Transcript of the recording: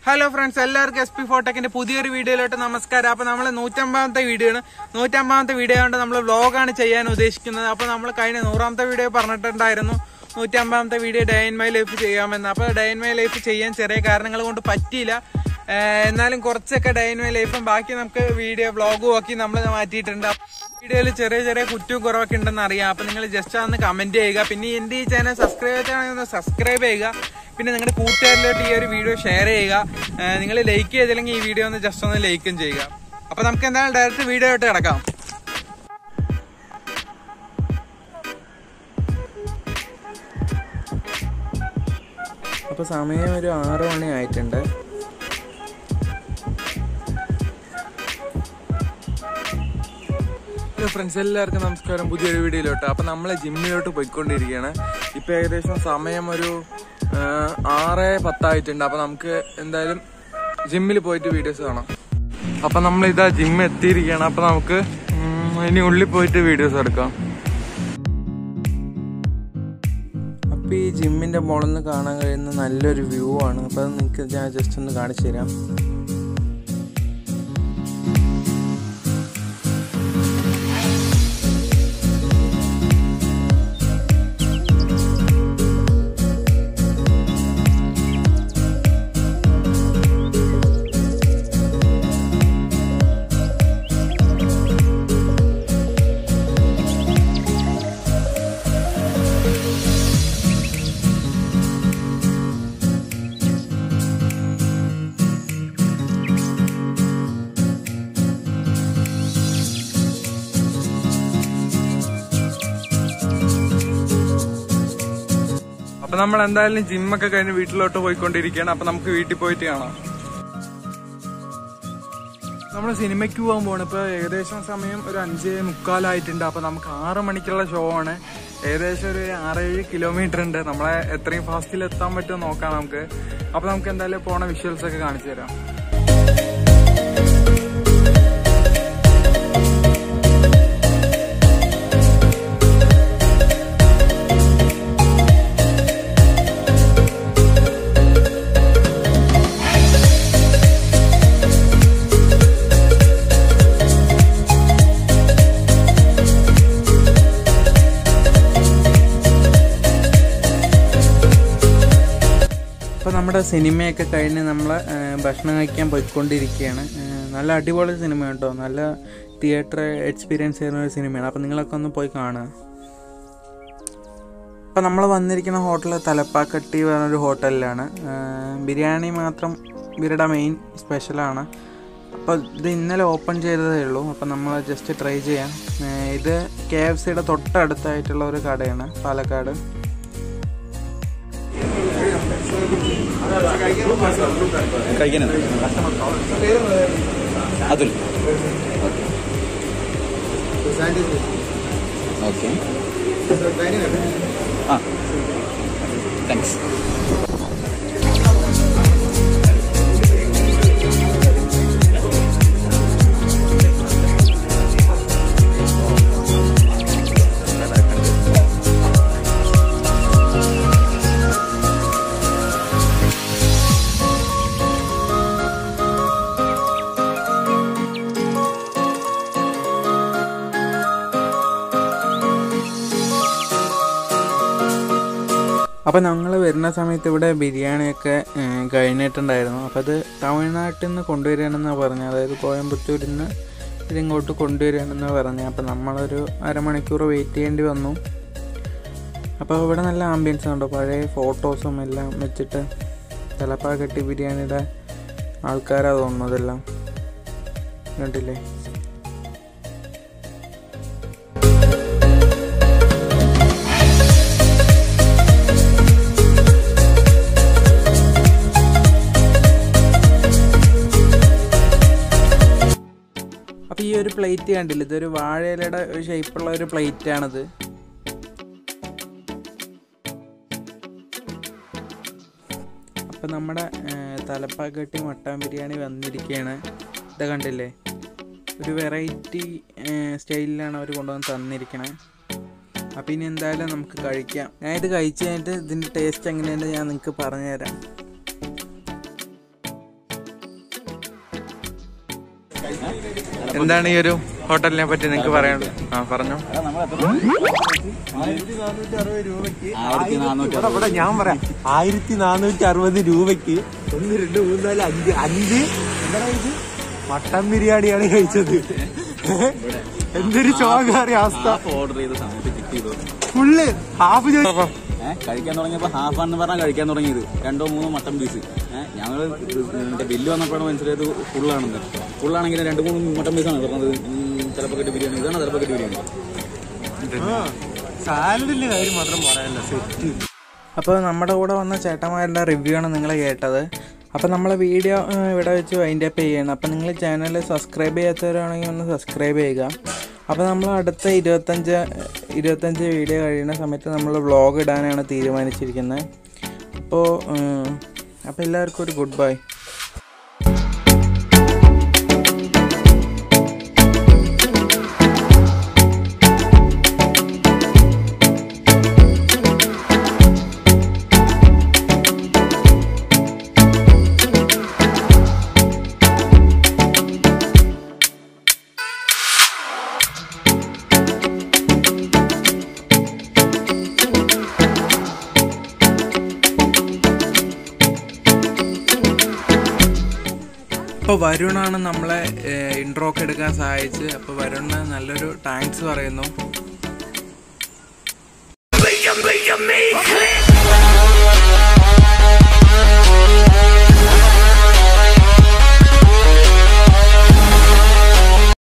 Hello friends, എല്ലാവർക്കും SP ഫോട്ടെക്കിന്റെ പുതിയൊരു വീഡിയോയിലോട്ട് നമസ്കാരം. അപ്പൊ നമ്മൾ 150ാമത്തെ വീഡിയോ ആണ്. 150ാമത്തെ വീഡിയോ കൊണ്ട് നമ്മൾ വ്ലോഗാണ് ചെയ്യാൻ ഉദ്ദേശിക്കുന്നത്. അപ്പൊ നമ്മൾ കഴിഞ്ഞ 100ാമത്തെ വീഡിയോ പറഞ്ഞിട്ടുണ്ടായിരുന്നു 150ാമത്തെ video day in my life ചെയ്യാമെന്ന്. അപ്പൊ ഡേ ഇൻ മൈ ലൈഫ് ചെയ്യാൻ ചെറിയ കാരണങ്ങൾ കൊണ്ട് പറ്റിയില്ല. എന്നാലും കുറച്ചൊക്കെ ഡേ ഇൻ മൈ ലൈഫും ബാക്കി നമുക്ക് വീഡിയോ വ്ലോഗും ഒക്കെ നമ്മൾ മാറ്റിയിട്ടുണ്ട്. വീഡിയോയിൽ ചെറിയ കുറ്റവും കുറവൊക്കെ ഉണ്ടെന്ന് അറിയാം. അപ്പൊ നിങ്ങൾ ജസ്റ്റ് ഒന്ന് കമന്റ് ചെയ്യുക. പിന്നെ എന്റെ ഈ ചാനൽ സബ്സ്ക്രൈബ് ചെയ്യുക. പിന്നെ നിങ്ങളുടെ കൂട്ടുകാരിലോട്ട് ഈ ഒരു വീഡിയോ ഷെയർ ചെയ്യുക. നിങ്ങൾ ലൈക്ക് ചെയ്തില്ലെങ്കിൽ ഈ വീഡിയോ ഒന്ന് ജസ്റ്റ് ഒന്ന് ലൈക്കും ചെയ്യുക. അപ്പൊ നമുക്ക് എന്തായാലും ഡയറക്റ്റ് വീഡിയോ ആയിട്ട് കിടക്കാം. അപ്പോൾ സമയം ഒരു 6 മണി ആയിട്ടുണ്ട്. ഫ്രണ്ട്സ്, എല്ലാവർക്കും നമസ്കാരം. പുതിയൊരു വീഡിയോയിലോട്ട്. അപ്പൊ നമ്മളെ ജിമ്മിലോട്ട് പോയിക്കൊണ്ടിരിക്കുകയാണ്. ഇപ്പൊ ഏകദേശം സമയം ഒരു 6:10 ആയിട്ടുണ്ട്. അപ്പൊ നമുക്ക് എന്തായാലും ജിമ്മിൽ പോയിട്ട് വീഡിയോസ് കാണാം. അപ്പൊ നമ്മളിതാ ജിമ്മ് എത്തിയിരിക്കുകയാണ്. അപ്പൊ നമുക്ക് ഇനി ഉള്ളിൽ പോയിട്ട് വീഡിയോസ് എടുക്കാം. അപ്പോൾ ഈ ജിമ്മിൻ്റെ മുകളിൽ നിന്ന് കാണാൻ കഴിയുന്ന നല്ലൊരു വ്യൂ ആണ്. അപ്പോൾ അത് നിങ്ങൾക്ക് ഞാൻ ജസ്റ്റ് ഒന്ന് കാണിച്ചു തരാം. അപ്പൊ നമ്മൾ എന്തായാലും ജിമ്മൊക്കെ കഴിഞ്ഞ് വീട്ടിലോട്ട് പോയിക്കൊണ്ടിരിക്കുകയാണ്. അപ്പൊ നമുക്ക് വീട്ടിൽ പോയിട്ട് കാണാം. നമ്മൾ സിനിമയ്ക്ക് പോകാൻ പോകണം. ഇപ്പൊ ഏകദേശം സമയം ഒരു 5:45 ആയിട്ടുണ്ട്. അപ്പൊ നമുക്ക് 6 മണിക്കുള്ള ഷോ ആണ്. ഏകദേശം ഒരു 6-7 കിലോമീറ്റർ ഉണ്ട്. നമ്മളെ എത്രയും ഫാസ്റ്റിൽ എത്താൻ പറ്റുമോ നോക്കാം നമുക്ക്. അപ്പൊ നമുക്ക് എന്തായാലും പോണ വിഷ്വൽസ് ഒക്കെ കാണിച്ചു തരാം. അപ്പോൾ നമ്മുടെ സിനിമയൊക്കെ കഴിഞ്ഞ് നമ്മൾ ഭക്ഷണം കഴിക്കാൻ പോയിക്കൊണ്ടിരിക്കുകയാണ്. നല്ല അടിപൊളി സിനിമ കേട്ടോ. നല്ല തിയേറ്റർ എക്സ്പീരിയൻസ് ചെയ്യുന്ന ഒരു സിനിമയാണ്. അപ്പോൾ നിങ്ങളൊക്കെ ഒന്ന് പോയി കാണുക. അപ്പോൾ നമ്മൾ വന്നിരിക്കുന്ന ഹോട്ടൽ തലപ്പാക്കട്ടി പറഞ്ഞൊരു ഹോട്ടലിലാണ്. ബിരിയാണി മാത്രം ഇവരുടെ മെയിൻ സ്പെഷ്യലാണ്. അപ്പോൾ ഇത് ഇന്നലെ ഓപ്പൺ ചെയ്തതേ ഉള്ളൂ. അപ്പോൾ നമ്മൾ ജസ്റ്റ് ട്രൈ ചെയ്യാം. ഇത് KFCയുടെ തൊട്ടടുത്തായിട്ടുള്ള ഒരു കടയാണ്, പാലക്കാട്. കഴിക്കാനാണ് അതുൽ. ഓക്കെ, ആ താങ്ക്സ്. അപ്പോൾ ഞങ്ങൾ വരുന്ന സമയത്ത് ഇവിടെ ബിരിയാണിയൊക്കെ കഴിഞ്ഞിട്ടുണ്ടായിരുന്നു. അപ്പോൾ അത് തമിഴ്നാട്ടിൽ നിന്ന് കൊണ്ടുവരികയാണെന്നാണ് പറഞ്ഞത്. അതായത് കോയമ്പത്തൂരിൽ നിന്ന് ഇതിങ്ങോട്ട് കൊണ്ടുവരികയാണെന്നാണ് പറഞ്ഞത്. അപ്പോൾ നമ്മളൊരു അരമണിക്കൂർ വെയിറ്റ് ചെയ്യേണ്ടി വന്നു. അപ്പോൾ ഇവിടെ നല്ല ആംബിയൻസ് ഉണ്ടോ, പഴയ ഫോട്ടോസും എല്ലാം വെച്ചിട്ട്. തലപ്പാക്കട്ടി ബിരിയാണിയുടെ ആൾക്കാരാണ് തോന്നുന്നു അതെല്ലാം. കണ്ടില്ലേ? അപ്പോൾ ഈ ഒരു പ്ലേറ്റ് കണ്ടില്ല, ഇതൊരു വാഴയിലയുടെ ഒരു ഷേപ്പുള്ള ഒരു പ്ലേറ്റാണിത്. അപ്പോൾ നമ്മുടെ തലപ്പാക്കട്ടി മട്ടൻ ബിരിയാണി വന്നിരിക്കുകയാണ്. ഇത് കണ്ടില്ലേ, ഒരു വെറൈറ്റി സ്റ്റൈലിലാണ് അവർ കൊണ്ടുവന്ന് തന്നിരിക്കണേ. അപ്പോൾ ഇനി എന്തായാലും നമുക്ക് കഴിക്കാം. ഞാൻ ഇത് കഴിച്ച് കഴിഞ്ഞിട്ട് ഇതിൻ്റെ ടേസ്റ്റ് എങ്ങനെയുണ്ട് ഞാൻ നിങ്ങൾക്ക് പറഞ്ഞുതരാം. എന്താണ് ഈ ഒരു ഹോട്ടലിനെ പറ്റി നിങ്ങൾക്ക് പറയാനുള്ളത്? പറഞ്ഞോ. ഇവിടെ ഞാൻ പറയാം 1460 രൂപയ്ക്ക് 1 2 3 4 5 എന്താ ഇത് മട്ടൻ ബിരിയാണിയാണ് കഴിച്ചത്. എന്തൊരു ചോകാറിയ അവസ്ഥ. ഓർഡർ ചെയ്ത സമയത്ത് കിട്ടിയത് ഫുള്ള് ഹാഫ് കഴിക്കാൻ തുടങ്ങിയപ്പോ ഹാഫാന്ന് പറഞ്ഞാൽ കഴിക്കാൻ തുടങ്ങിയത് 2 3 മട്ടൻ പീസ്. ഞങ്ങള് ബില്ല് വന്നപ്പോഴാണ് മനസ്സിലായത് ഫുള്ളാണെന്ന്. ഫുള്ളാണെങ്കിൽ 2 3 മട്ടൻ പീസാണ് പറഞ്ഞത്. ചിലപ്പക്കറ്റ് ബിരിയാണി ഇതാണ് ചിലപ്പക്കറ്റ് ബിരിയാണി. സാലഡിന്റെ കാര്യം മാത്രം പറയാനല്ല സെറ്റ്. അപ്പോൾ നമ്മുടെ കൂടെ വന്ന ചേട്ടന്മാരുടെ റിവ്യൂ ആണ് നിങ്ങൾ കേട്ടത്. അപ്പോൾ നമ്മളെ വീഡിയോ ഇവിടെ വെച്ച് വൈൻഡ് അപ്പ് ചെയ്യണം. അപ്പോൾ നിങ്ങൾ ചാനൽ സബ്സ്ക്രൈബ് ചെയ്യാത്തവരാണെങ്കിൽ ഒന്ന് സബ്സ്ക്രൈബ് ചെയ്യുക. അപ്പോൾ നമ്മൾ അടുത്ത 25 വീഡിയോ കഴിയുന്ന സമയത്ത് നമ്മൾ വ്ളോഗ് ഇടാനാണ് തീരുമാനിച്ചിരിക്കുന്നത്. അപ്പോൾ എല്ലാവർക്കും ഒരു ഗുഡ് ബൈ. അപ്പോൾ വരുണാണ് നമ്മളെ ഇൻട്രോ ഒക്കെ എടുക്കാൻ സഹായിച്ച്. അപ്പോൾ വരുണിന് നല്ലൊരു താങ്ക്സ് പറയുന്നു.